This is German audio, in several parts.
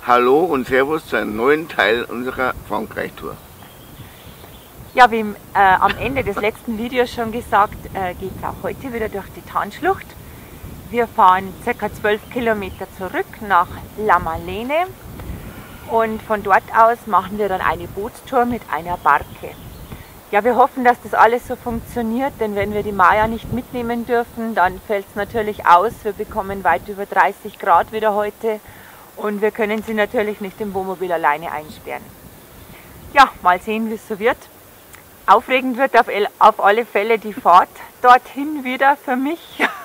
Hallo und Servus zu einem neuen Teil unserer Frankreich-Tour. Ja, wie am Ende des letzten Videos schon gesagt, geht es auch heute wieder durch die Tanschlucht. Wir fahren ca. 12 Kilometer zurück nach La Malene und von dort aus machen wir dann eine Bootstour mit einer Barke. Ja, wir hoffen, dass das alles so funktioniert, denn wenn wir die Maya nicht mitnehmen dürfen, dann fällt es natürlich aus. Wir bekommen weit über 30 Grad wieder heute und wir können sie natürlich nicht im Wohnmobil alleine einsperren. Ja, mal sehen, wie es so wird. Aufregend wird auf alle Fälle die Fahrt dorthin wieder für mich.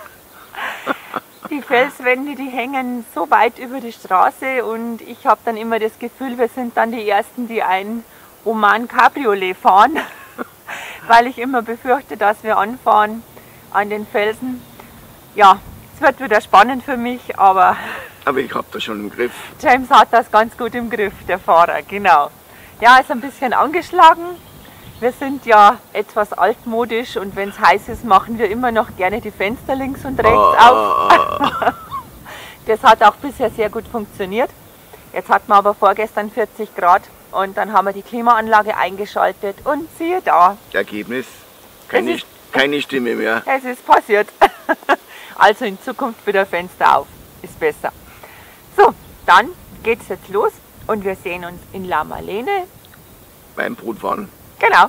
Die Felswände, die hängen so weit über die Straße und ich habe dann immer das Gefühl, wir sind dann die Ersten, die ein Oman Cabriolet fahren, weil ich immer befürchte, dass wir anfahren an den Felsen. Ja, es wird wieder spannend für mich, aber Ich habe das schon im Griff. James hat das ganz gut im Griff, der Fahrer, genau. Ja, ist ein bisschen angeschlagen. Wir sind ja etwas altmodisch und wenn es heiß ist, machen wir immer noch gerne die Fenster links und rechts auf. Das hat auch bisher sehr gut funktioniert. Jetzt hatten wir aber vorgestern 40 Grad und dann haben wir die Klimaanlage eingeschaltet und siehe da. Ergebnis, keine Stimme mehr. Es ist passiert. Also in Zukunft wieder Fenster auf, ist besser. So, dann geht es jetzt los und wir sehen uns in La Malene. Beim Bootfahren. Genau.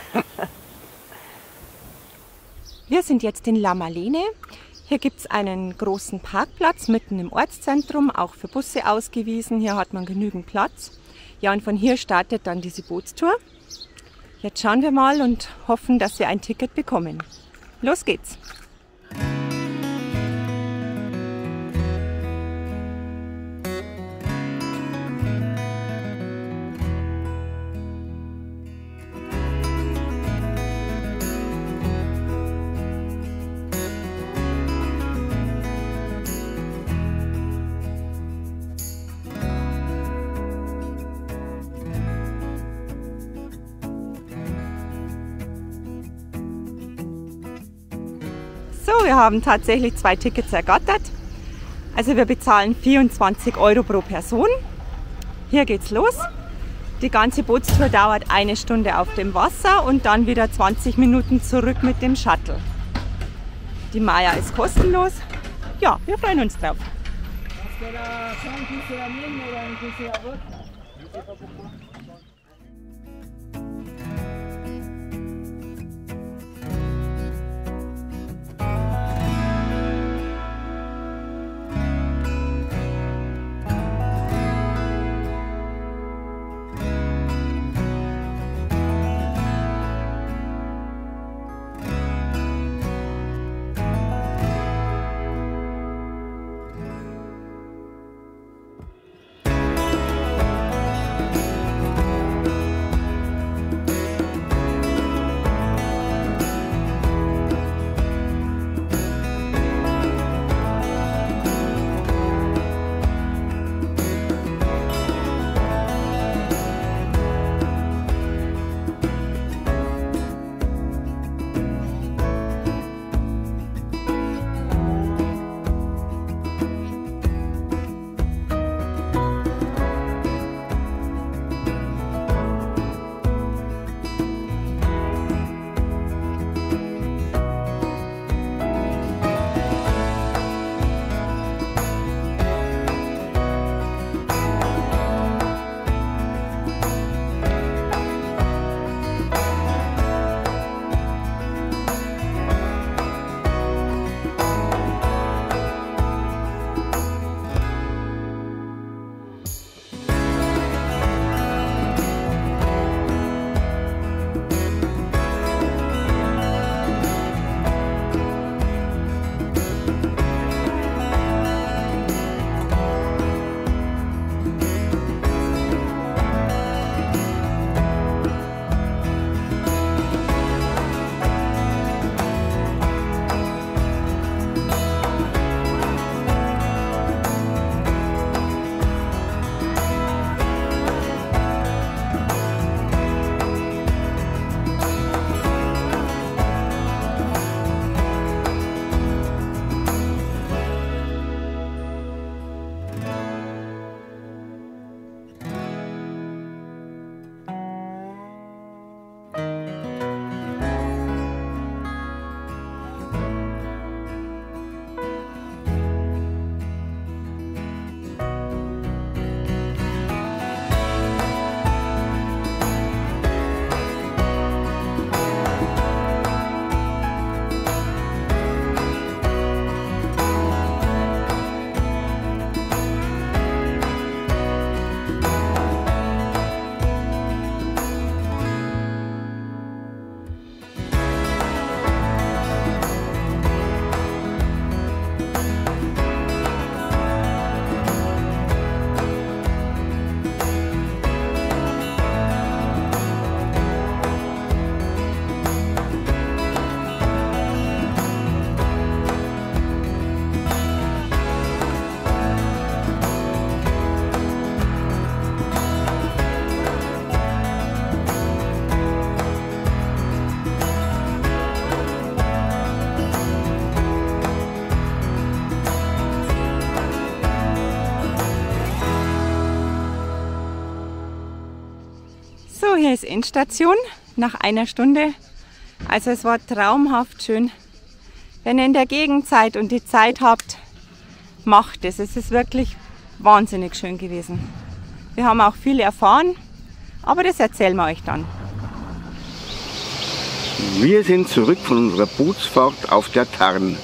Wir sind jetzt in La Malene. Hier gibt es einen großen Parkplatz mitten im Ortszentrum, auch für Busse ausgewiesen. Hier hat man genügend Platz. Ja, und von hier startet dann diese Bootstour. Jetzt schauen wir mal und hoffen, dass wir ein Ticket bekommen. Los geht's! So, wir haben tatsächlich 2 Tickets ergattert. Also wir bezahlen 24 € pro Person. Hier geht's los. Die ganze Bootstour dauert 1 Stunde auf dem Wasser und dann wieder 20 Minuten zurück mit dem Shuttle. Die Maya ist kostenlos. Ja, wir freuen uns drauf. hier ist Endstation nach einer Stunde. Also es war traumhaft schön. Wenn ihr in der Gegend seid und die Zeit habt, macht es. Es ist wirklich wahnsinnig schön gewesen. Wir haben auch viel erfahren, aber das erzählen wir euch dann. Wir sind zurück von unserer Bootsfahrt auf der Tarn.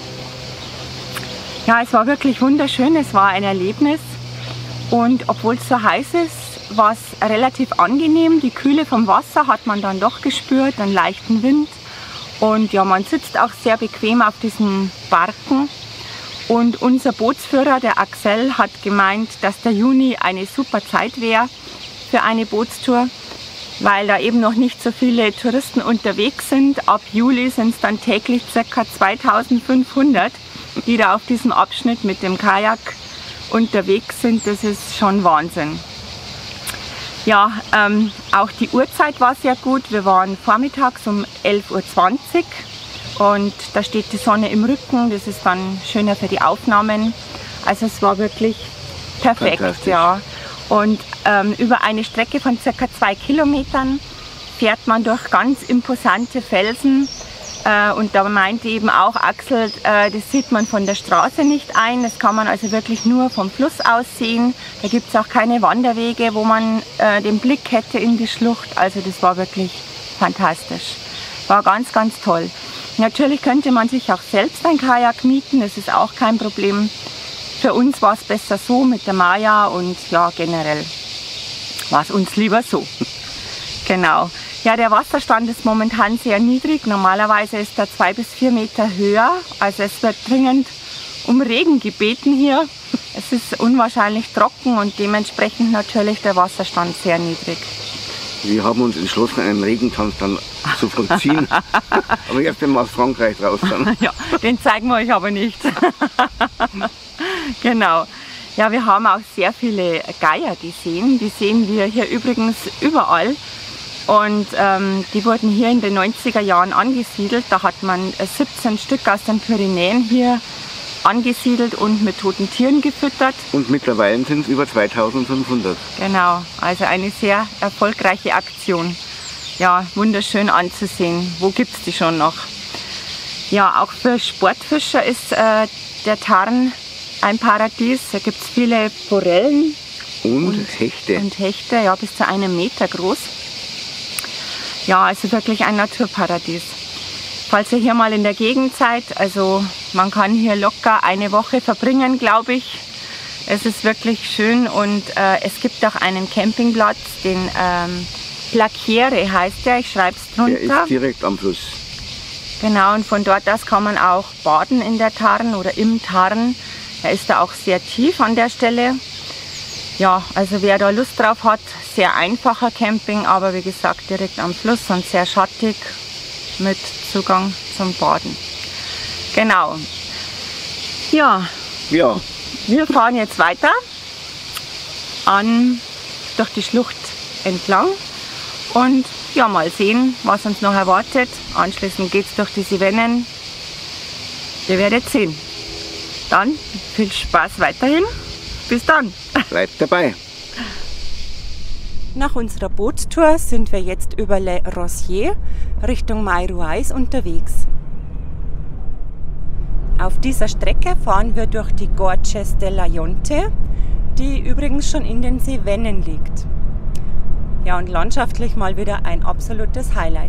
Ja, es war wirklich wunderschön. Es war ein Erlebnis. Und obwohl es so heiß ist, war es relativ angenehm. Die Kühle vom Wasser hat man dann doch gespürt, einen leichten Wind. Und ja, man sitzt auch sehr bequem auf diesen Barken. Und unser Bootsführer, der Axel, hat gemeint, dass der Juni eine super Zeit wäre für eine Bootstour, weil da eben noch nicht so viele Touristen unterwegs sind. Ab Juli sind es dann täglich ca. 2500, die da auf diesem Abschnitt mit dem Kajak unterwegs sind. Das ist schon Wahnsinn. Ja, auch die Uhrzeit war sehr gut. Wir waren vormittags um 11:20 Uhr und da steht die Sonne im Rücken. Das ist dann schöner für die Aufnahmen. Also es war wirklich perfekt. Ja. Und über eine Strecke von ca. 2 Kilometern fährt man durch ganz imposante Felsen. Und da meinte eben auch Axel, das sieht man von der Straße nicht ein. Das kann man also wirklich nur vom Fluss aus sehen. Da gibt es auch keine Wanderwege, wo man den Blick hätte in die Schlucht. Also das war wirklich fantastisch. War ganz, ganz toll. Natürlich könnte man sich auch selbst ein Kajak mieten. Das ist auch kein Problem. Für uns war es besser so mit der Maja und ja, generell war es uns lieber so. Genau. Ja, der Wasserstand ist momentan sehr niedrig. Normalerweise ist er 2 bis 4 Meter höher. Also es wird dringend um Regen gebeten hier. Es ist unwahrscheinlich trocken und dementsprechend natürlich der Wasserstand sehr niedrig. Wir haben uns entschlossen, einen Regentanz dann zu vollziehen. Aber erst wenn wir aus Frankreich raus sind. Ja, den zeigen wir euch aber nicht. Genau. Ja, wir haben auch sehr viele Geier gesehen. Die sehen wir hier übrigens überall. Und die wurden hier in den 90er Jahren angesiedelt. Da hat man 17 Stück aus den Pyrenäen hier angesiedelt und mit toten Tieren gefüttert. Und mittlerweile sind es über 2500. Genau, also eine sehr erfolgreiche Aktion. Ja, wunderschön anzusehen. Wo gibt es die schon noch? Ja, auch für Sportfischer ist der Tarn ein Paradies. Da gibt es viele Forellen und Hechte. Und Hechte, ja, bis zu 1 Meter groß. Ja, also wirklich ein Naturparadies. Falls ihr hier mal in der Gegend seid, also man kann hier locker eine Woche verbringen, glaube ich. Es ist wirklich schön und es gibt auch einen Campingplatz, den Placiere heißt der, ich schreibe es drunter. Der ist direkt am Fluss. Genau, und von dort aus kann man auch baden in der Tarn oder im Tarn. Er ist da auch sehr tief an der Stelle. Ja, also wer da Lust drauf hat, sehr einfacher Camping, aber wie gesagt direkt am Fluss und sehr schattig mit Zugang zum Baden. Genau. Ja, wir fahren jetzt weiter durch die Schlucht entlang und ja, mal sehen, was uns noch erwartet. Anschließend geht es durch die Cevennen. Ihr werdet sehen. Dann viel Spaß weiterhin. Bis dann. Bleibt dabei. Nach unserer Bootstour sind wir jetzt über Le Rosier Richtung Mairueis unterwegs. Auf dieser Strecke fahren wir durch die Gorges della Jonte, die übrigens schon in den Cevennen liegt. Ja, und landschaftlich mal wieder ein absolutes Highlight.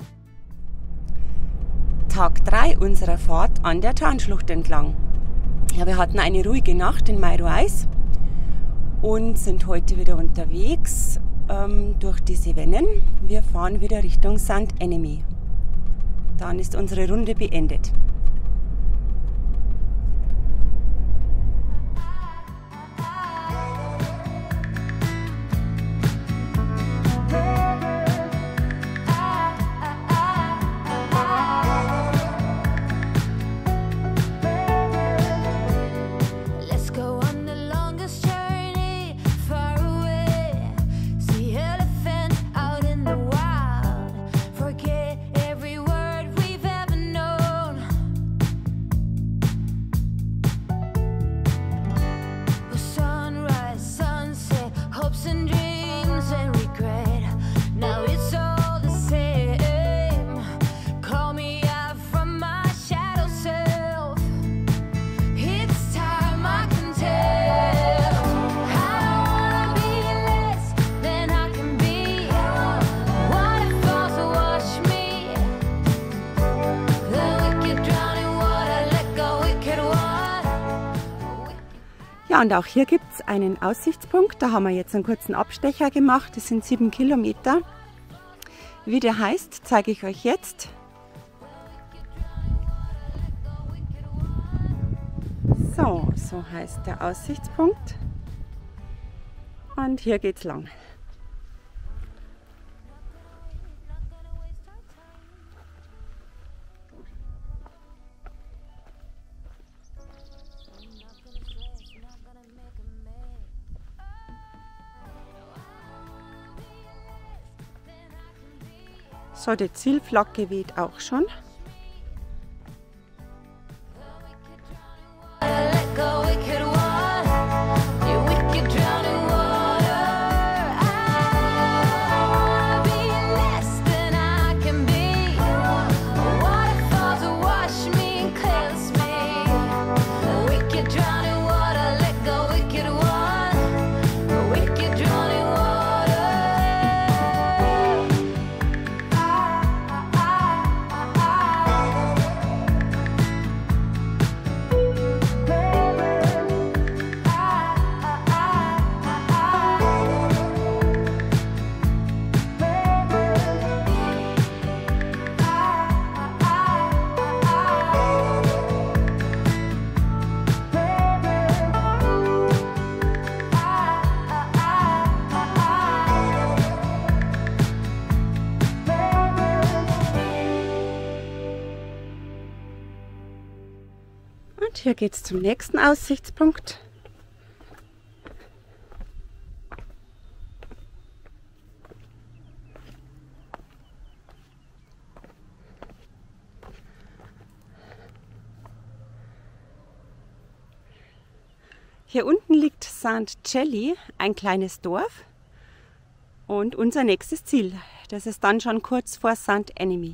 Tag 3 unserer Fahrt an der Tarnschlucht entlang. Ja, wir hatten eine ruhige Nacht in Meirueis und sind heute wieder unterwegs durch die Cevennen. Wir fahren wieder Richtung St. Enemy. Dann ist unsere Runde beendet. Ja, und auch hier gibt es einen Aussichtspunkt. Da haben wir jetzt einen kurzen Abstecher gemacht. Das sind 7 Kilometer. Wie der heißt, zeige ich euch jetzt. So heißt der Aussichtspunkt. Und hier geht's lang. So, die Zielflagge weht auch schon. Und hier geht es zum nächsten Aussichtspunkt. Hier unten liegt St. Celli, ein kleines Dorf, und unser nächstes Ziel. Das ist dann schon kurz vor St. Enemy.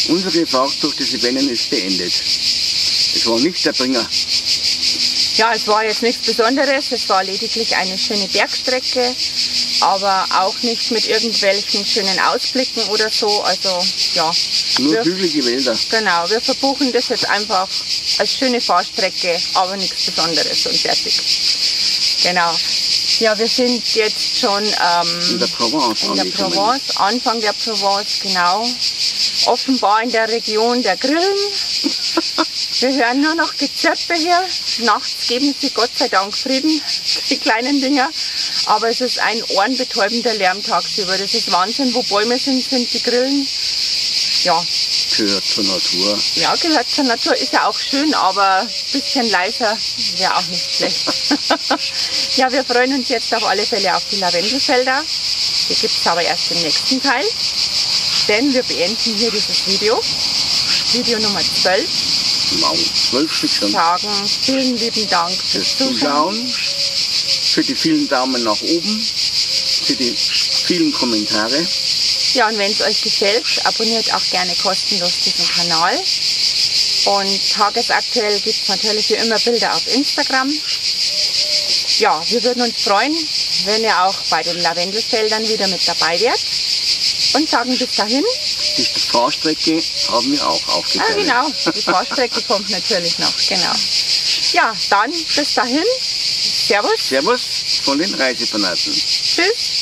Unsere Fahrt durch die Cevennen ist beendet. Es war nicht der Bringer. Ja, es war jetzt nichts Besonderes, es war lediglich eine schöne Bergstrecke, aber auch nicht mit irgendwelchen schönen Ausblicken oder so. Also ja. Nur hügelige Wälder. Genau, wir verbuchen das jetzt einfach als schöne Fahrstrecke, aber nichts Besonderes und fertig. Genau. Ja, wir sind jetzt schon in der Provence angekommen. Anfang der Provence, genau. Offenbar in der Region der Grillen. Wir hören nur noch Gezirpe hier. Nachts geben sie Gott sei Dank Frieden, die kleinen Dinger. Aber es ist ein ohrenbetäubender Lärm tagsüber. Das ist Wahnsinn. Wo Bäume sind, sind die Grillen. Ja. Gehört zur Natur. Ja, gehört zur Natur. Ist ja auch schön, aber ein bisschen leiser wäre auch nicht schlecht. Ja, wir freuen uns jetzt auf alle Fälle auf die Lavendelfelder. Die gibt es aber erst im nächsten Teil. Denn wir beenden hier dieses Video. Video Nummer 12. Wow, 12 Stück schon. Sagen vielen lieben Dank fürs Zuschauen. Für die vielen Daumen nach oben. Für die vielen Kommentare. Ja, und wenn es euch gefällt, abonniert auch gerne kostenlos diesen Kanal. Und tagesaktuell gibt es natürlich wie immer Bilder auf Instagram. Ja, wir würden uns freuen, wenn ihr auch bei den Lavendelfeldern wieder mit dabei wärt. Und sagen bis dahin. Die Fahrstrecke haben wir auch aufgezeichnet. Ah, genau, die Fahrstrecke kommt natürlich noch, genau. Ja, dann bis dahin. Servus. Servus von den Reisefanaten. Tschüss.